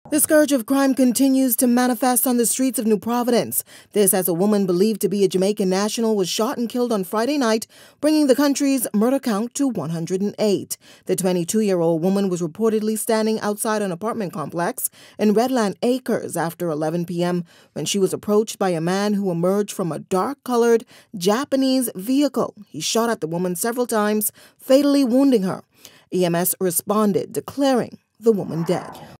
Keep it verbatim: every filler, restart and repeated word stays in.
The scourge of crime continues to manifest on the streets of New Providence. This as a woman believed to be a Jamaican national was shot and killed on Friday night, bringing the country's murder count to one hundred eight. The twenty-two-year-old woman was reportedly standing outside an apartment complex in Redland Acres after eleven p m when she was approached by a man who emerged from a dark-colored Japanese vehicle. He shot at the woman several times, fatally wounding her. E M S responded, declaring the woman dead.